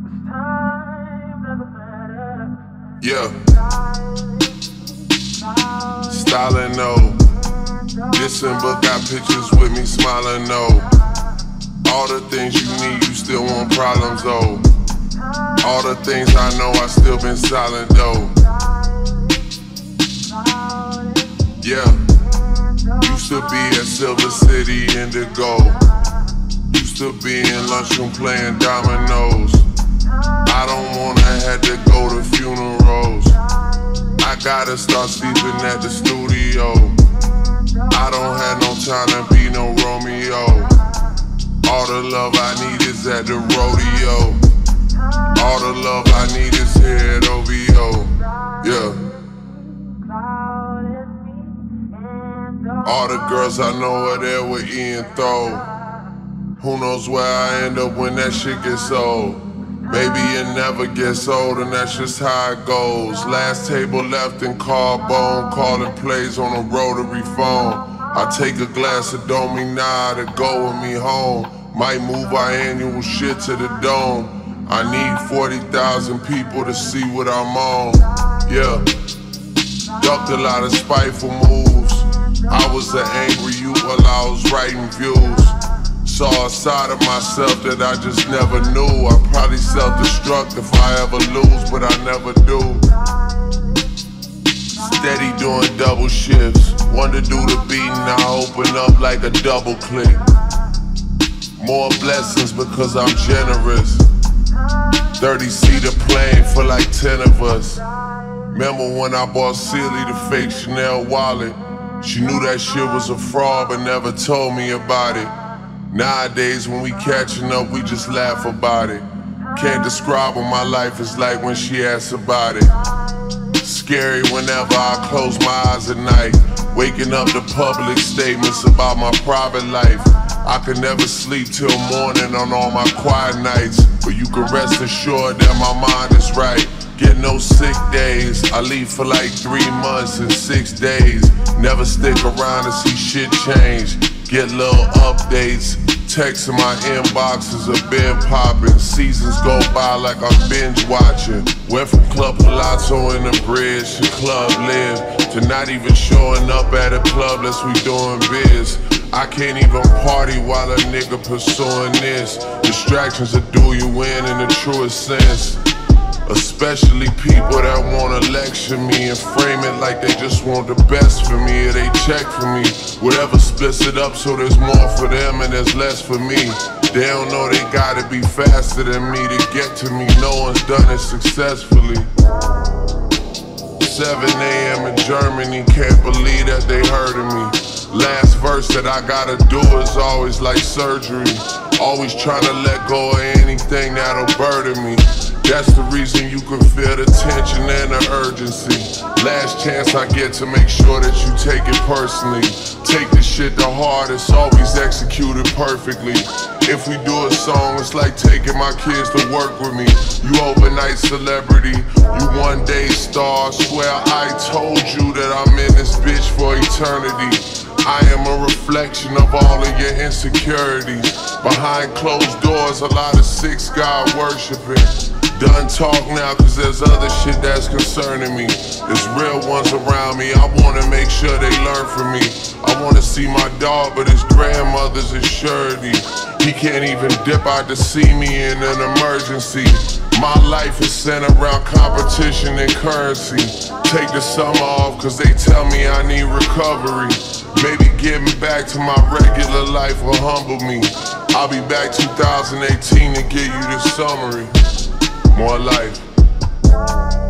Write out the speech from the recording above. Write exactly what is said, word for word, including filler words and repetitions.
Yeah. Styling, no. December got pictures with me smiling, no. All the things you need, you still want problems, though. All the things I know, I still been silent, though. Yeah. Used to be at Silver City Indigo. Used to be in lunchroom playing dominoes. I don't wanna have to go to funerals. I gotta start sleeping at the studio. I don't have no time to be no Romeo. All the love I need is at the rodeo. All the love I need is here at O V O. Yeah. All the girls I know are there with Ian Throw. Who knows where I end up when that shit gets old. Maybe it never gets old, and that's just how it goes. Last table left in carbone, calling plays on a rotary phone. I take a glass of Domina to go with me home. Might move our annual shit to the dome. I need forty thousand people to see what I'm on. Yeah. Ducked a lot of spiteful moves. I was an angry youth while I was writing views. Saw a side of myself that I just never knew. I probably self-destruct if I ever lose, but I never do. Steady doing double shifts. One to do the beating, I open up like a double click. More blessings because I'm generous. thirty-seater plane for like ten of us. Remember when I bought Sealy the fake Chanel wallet? She knew that shit was a fraud but never told me about it. Nowadays when we catching up, we just laugh about it. Can't describe what my life is like when she asks about it. Scary whenever I close my eyes at night. Waking up to public statements about my private life. I could never sleep till morning on all my quiet nights. But you can rest assured that my mind is right. Get no sick days. I leave for like three months and six days. Never stick around to see shit change. Get little updates. Texts in my inboxes have been popping. Seasons go by like I'm binge watching. Went from Club Palazzo in the bridge to Club Live, to not even showing up at a club unless we doing biz. I can't even party while a nigga pursuing this. Distractions will do you in in the truest sense. Especially people that wanna lecture me and frame it like they just want the best for me, or they check for me. Whatever splits it up so there's more for them and there's less for me. They don't know they gotta be faster than me to get to me. No one's done it successfully. seven A M in Germany, can't believe that they hurting me. Last verse that I gotta do is always like surgery. Always trying to let go of anything that'll burden me. That's the reason you can feel the tension and the urgency. Last chance I get to make sure that you take it personally. Take this shit to heart, it's always executed perfectly. If we do a song, it's like taking my kids to work with me. You overnight celebrity, you one day star. Swear I told you that I'm in this bitch for eternity. I am a reflection of all of your insecurities. Behind closed doors, a lot of six God worshiping. Done talk now, cause there's other shit that's concerning me. There's real ones around me, I wanna make sure they learn from me. I wanna see my dog, but his grandmother's a surety. He can't even dip out to see me in an emergency. My life is centered around competition and currency. Take the summer off cause they tell me I need recovery. Maybe getting back to my regular life will humble me. I'll be back two thousand eighteen to give you this summary. More life.